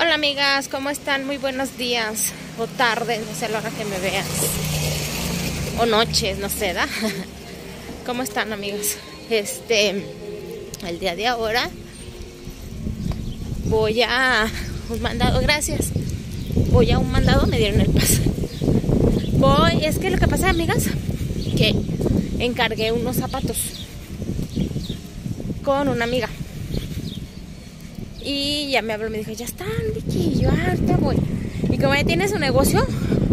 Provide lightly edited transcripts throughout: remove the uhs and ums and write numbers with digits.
Hola amigas, ¿cómo están? Muy buenos días o tardes, no sé a la hora que me veas, o noches, no sé, ¿da? ¿Cómo están amigas? El día de ahora voy a un mandado, gracias. Voy a un mandado, me dieron el pase. Es que lo que pasa, amigas, que encargué unos zapatos con una amiga. Y ya me habló, me dijo, ya están, Vicky, yo ahorita voy. Y como ella tiene su negocio,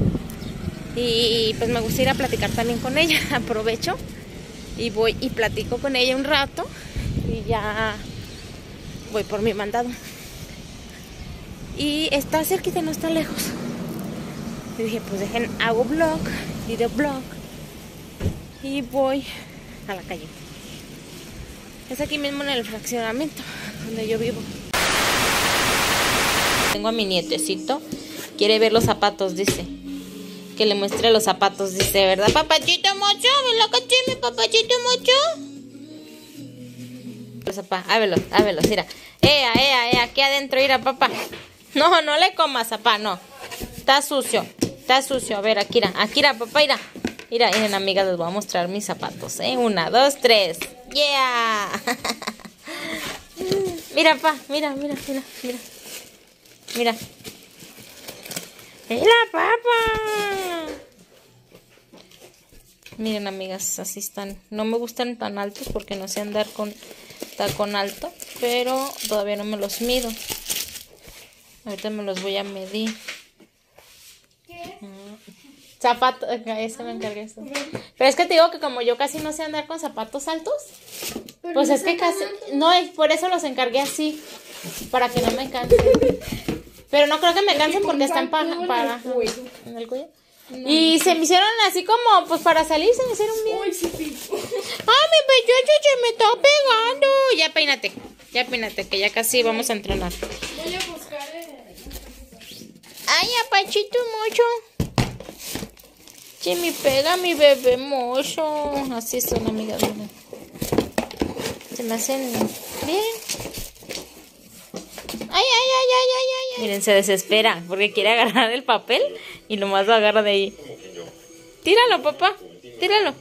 y pues me gusta ir a platicar también con ella, aprovecho y voy y platico con ella un rato y ya voy por mi mandado. Y está cerquita, no está lejos. Y dije, pues hago videoblog y voy a la calle. Es aquí mismo en el fraccionamiento donde yo vivo. Tengo a mi nietecito, quiere ver los zapatos, dice. Que le muestre los zapatos, dice, ¿verdad, papachito mocho? ¿Me lo caché, mi papachito mocho? Pues, papá, ávelos, mira. Aquí adentro, mira, papá. No, no le comas, papá, no. Está sucio. A ver, Akira, papá, mira. Miren, amigas, les voy a mostrar mis zapatos, ¿eh? 1, 2, 3. ¡Yeah! Mira, papá, mira. Mira, papá. Miren, amigas, así están. No me gustan tan altos porque no sé andar con tacón alto, pero todavía no me los mido. Ahorita me los voy a medir. ¿Qué? Zapatos, ese me encargué eso. Pero es que te digo que como yo casi no sé andar con zapatos altos, pues es que casi... No, por eso los encargué así, para que no me cansen. Pero no creo que me cansen porque están para en el cuello. No, y se me hicieron así como, pues para salir se me hicieron bien. ¡Ay, mi pechocho se me está pegando! Ya peínate, que ya casi vamos a entrenar. Voy a buscar ¡Ay, apachito mucho! Se me pega mi bebé mocho. Así son, amigas. Se me hacen bien. ¡Ay! Miren, se desespera porque quiere agarrar el papel y nomás lo agarra de ahí. Tíralo, papá. Tíralo.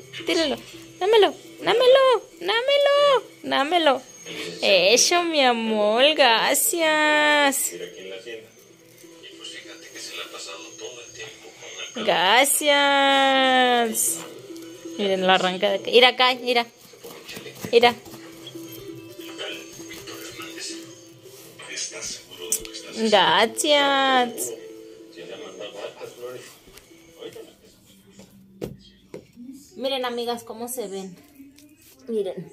Dámelo. Eso, mi amor. Gracias. Gracias. Miren, la arranca de aquí. Mira acá, mira. Gracias. Miren, amigas, cómo se ven. Miren.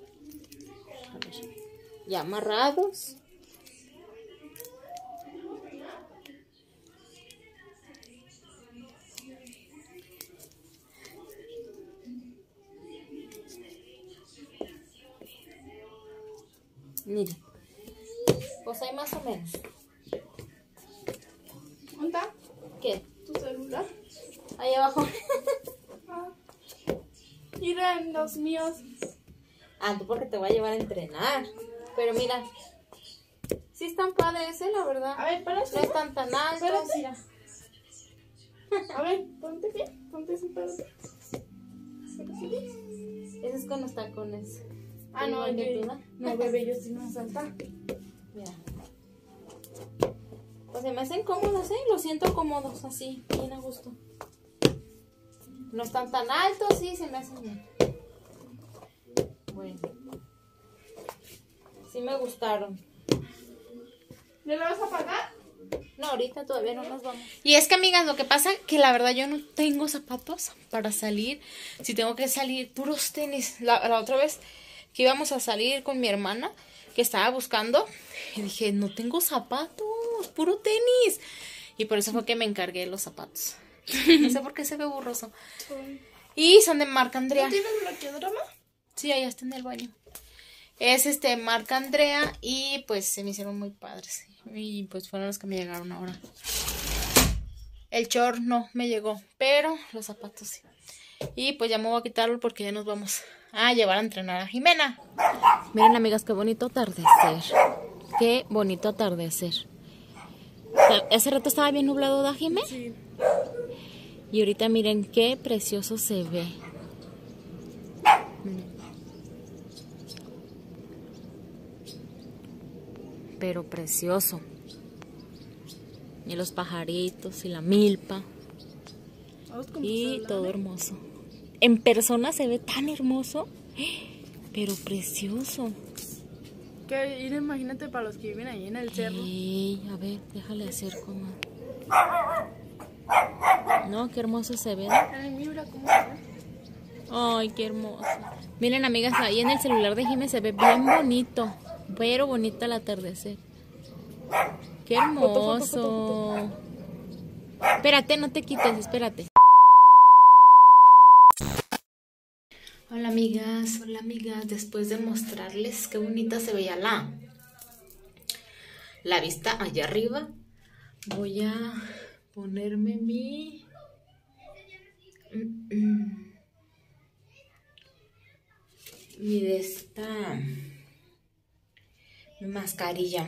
Ya amarrados. Miren. Pues hay más o menos. ¿Dónde está? ¿Qué? ¿Tu celular? Ahí abajo. Miren los míos. Tú porque te voy a llevar a entrenar. Pero mira, sí están padres, la verdad. A ver, párate. No están tan altos. Espérate. Mira. A ver, ponte bien. Ponte así, párate. Ese es con los tacones. No, no, bebé, yo sí me salta. Mira. Pues se me hacen cómodos, los siento cómodos, así, bien a gusto. No están tan altos, sí, se me hacen bien. Bueno. Sí me gustaron. ¿Le la vas a pagar? No, ahorita todavía no nos vamos. Y es que, amigas, lo que pasa que la verdad yo no tengo zapatos para salir. Si tengo que salir, puros tenis. La otra vez que íbamos a salir con mi hermana, que estaba buscando, y dije, no tengo zapatos, puro tenis. Y por eso fue que me encargué los zapatos. No sé por qué se ve borroso. Y son de marca Andrea. ¿No tienes bloqueador, mamá? Sí, allá está en el baño. Es marca Andrea y pues se me hicieron muy padres. Y pues fueron los que me llegaron ahora. El short no me llegó, pero los zapatos sí. Y pues ya me voy a quitarlo porque ya nos vamos a llevar a entrenar a Jimena. Miren, amigas, qué bonito atardecer. Qué bonito atardecer. Hace rato estaba bien nublado, ¿da, Jimé? Sí. Y ahorita miren qué precioso se ve. Miren. Pero precioso. Y los pajaritos y la milpa. Y todo hermoso. En persona se ve tan hermoso, pero precioso. Que imagínate para los que viven ahí en el cerro. Ey, a ver, déjale hacer como. No, qué hermoso se ve. Ay, mira cómo se ve. Ay, qué hermoso. Miren, amigas, ahí en el celular de Jimé se ve bien bonito, pero bonita el atardecer. Qué hermoso. Espérate, no te quites, espérate. Hola amigas, después de mostrarles qué bonita se veía la vista allá arriba, voy a ponerme mi mascarilla.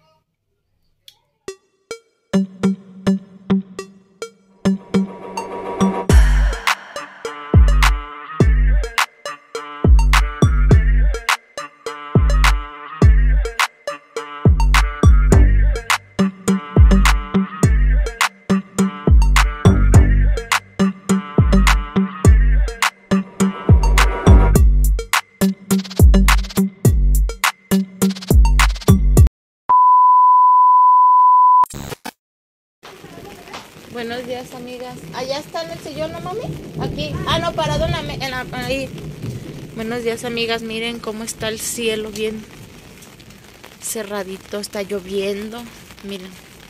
Buenos días, amigas. Allá está en el sillón, ¿no, mami? Aquí. Ah, no, parado ahí. Buenos días, amigas. Miren cómo está el cielo, bien cerradito. Está lloviendo. Miren.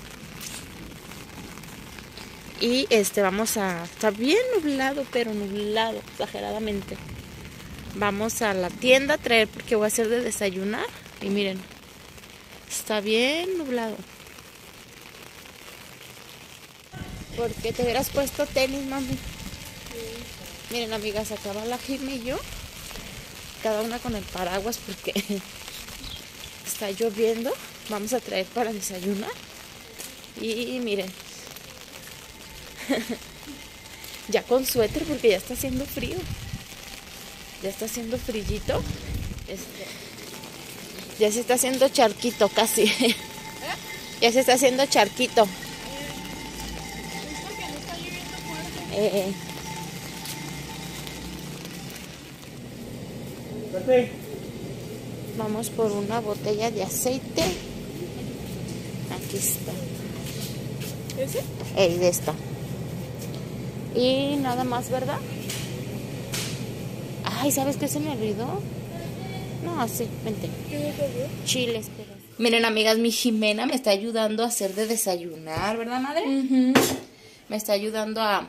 Y está bien nublado, pero nublado, exageradamente. Vamos a la tienda a traer porque voy a hacer de desayunar. Y miren, está bien nublado. Porque te hubieras puesto tenis, mami. Sí. Miren, amigas, acá va la Jimmy y yo. Cada una con el paraguas porque está lloviendo. Vamos a traer para desayunar. Y miren. Ya con suéter porque ya está haciendo frío. Ya está haciendo frillito. Ya se está haciendo charquito casi. Ya se está haciendo charquito. Vamos por una botella de aceite. Aquí está. ¿Ese? De esta. Y nada más, ¿verdad? Ay, ¿sabes qué se me olvidó? No, sí, vente. Chiles, pero... Miren, amigas, mi Jimena me está ayudando a hacer de desayunar, ¿verdad, madre? Me está ayudando a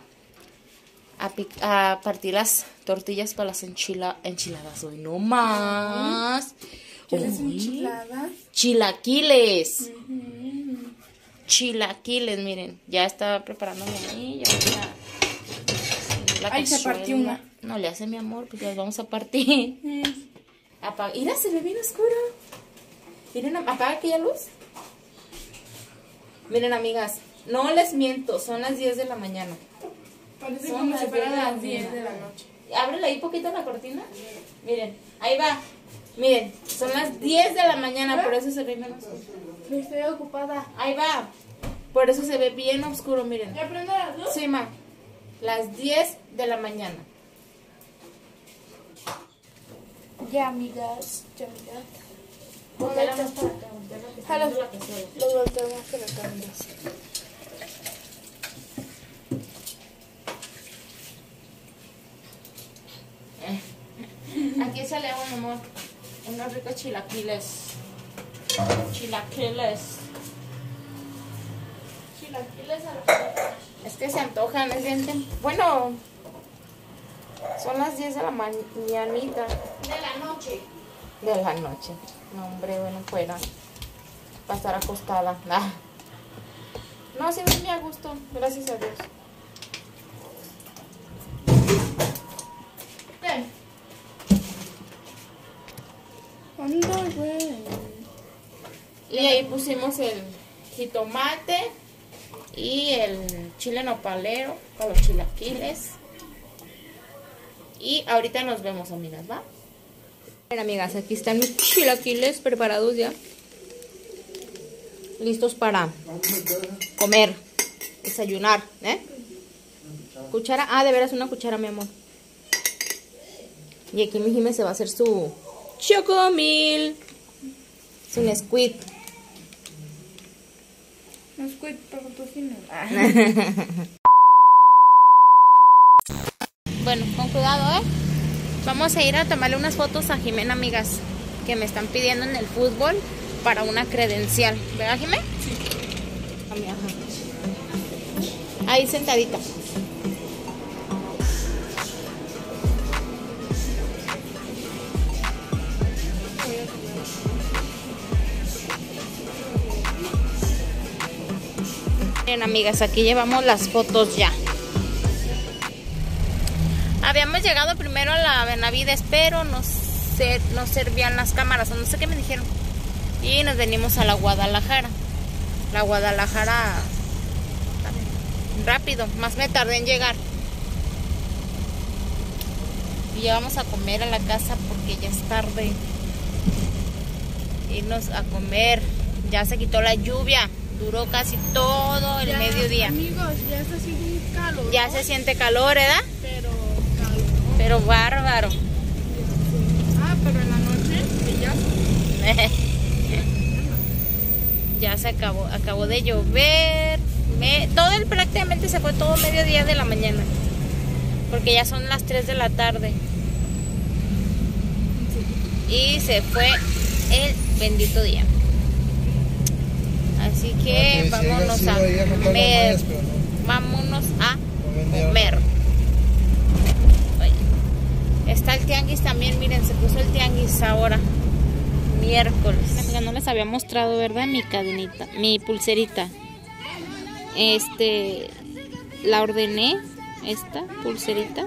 partir las tortillas para las enchiladas. Hoy no más. ¿Qué es enchilada? Chilaquiles. Chilaquiles, miren. Ya está preparándome ahí. Ahí se partió una. No le hace, mi amor, pues las vamos a partir. Mira, se ve bien oscuro. Miren, apaga aquella luz. Miren, amigas, no les miento, son las 10 de la mañana. Parece como si fueran las 10 de la noche. Ábrele ahí poquito la cortina. Miren, ahí va. Miren, son las 10 de la mañana, por eso se ve menos oscuro. Estoy ocupada. Ahí va. Por eso se ve bien oscuro, miren. ¿Ya prende las luces? Sí, ma. Las 10 de la mañana. Ya, amigas. Ya, mira. Volteala más para acá, Jalo. la cazuela. Los volteamos para acá, amigas. Aquí échale agua, mi amor. Unos ricos chilaquiles. Chilaquiles. Chilaquiles a la... Es que se antojan, es bien bueno, son las 10 de la mañanita. De la noche. De la noche. No, hombre, bueno, fuera. Para estar acostada. Ah. No, sí me muy a gusto, gracias a Dios. Ven. ¿Dónde, güey? Y ahí pusimos el jitomate, Y el chile nopalero con los chilaquiles. Y ahorita nos vemos, amigas, ¿va? Bueno, amigas, aquí están mis chilaquiles preparados ya. Listos para comer, desayunar, ¿eh? Cuchara, ah, de veras una cuchara, mi amor. Y aquí mi Jime se va a hacer su chocomil. Es un squid. Un squid para tocino. Bueno, con cuidado, ¿eh? Vamos a ir a tomarle unas fotos a Jimena, amigas, que me están pidiendo en el fútbol para una credencial. ¿Verdad, Jimena? Sí. Ahí sentadita. Bien, amigas, aquí llevamos las fotos ya. Habíamos llegado primero a la Benavides, pero no servían las cámaras, o no sé qué me dijeron. Y nos venimos a la Guadalajara. La Guadalajara rápido, más me tardé en llegar. Y ya vamos a comer a la casa porque ya es tarde. Irnos a comer. Ya se quitó la lluvia. Duró casi todo el mediodía. Amigos, ya se siente calor. Ya se siente calor, ¿verdad? Pero calor. Pero bárbaro. Ah, pero en la noche ya. Ya se acabó de llover. Prácticamente se fue todo mediodía de la mañana. Porque ya son las 3 de la tarde. Y se fue el bendito día. Así que vámonos a comer. Vámonos a comer. Está el tianguis también, miren, se puso el tianguis ahora. Miércoles. Amiga, no les había mostrado, ¿verdad? Mi cadenita, mi pulserita. La ordené, esta pulserita.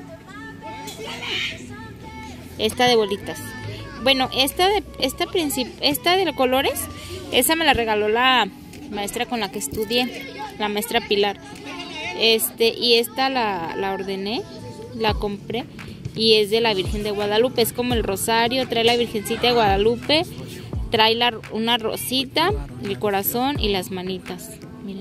Esta de bolitas. Bueno, esta de los colores, esa me la regaló la maestra con la que estudié, la maestra Pilar. Y esta la ordené, la compré. Y es de la Virgen de Guadalupe, es como el rosario, trae la Virgencita de Guadalupe, trae una rosita, el corazón y las manitas. Miren.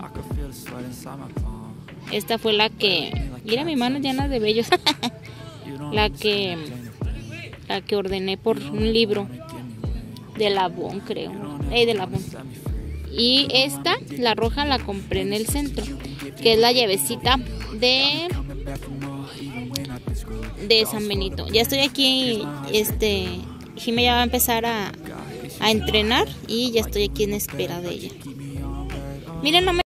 Esta fue la que, mira mi mano llena de vellos, la que ordené por un libro de Labón, creo, de Labón. Y esta, la roja, la compré en el centro, que es la llavecita de San Benito. Ya estoy aquí, Jime ya va a empezar a entrenar y ya estoy aquí en espera de ella. Miren, no me